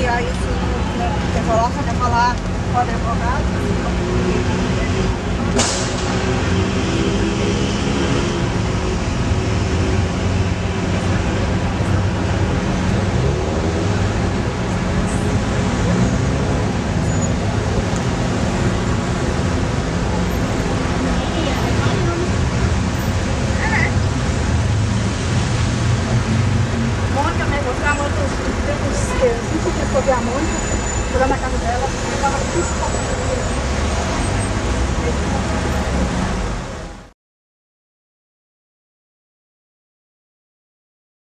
E aí, se quer falar, só quer falar com o advogado. Mônica, né? Mostrar a Mônica, eu senti que eu vi a Mônica, fui lá na casa dela, eu tava piscando.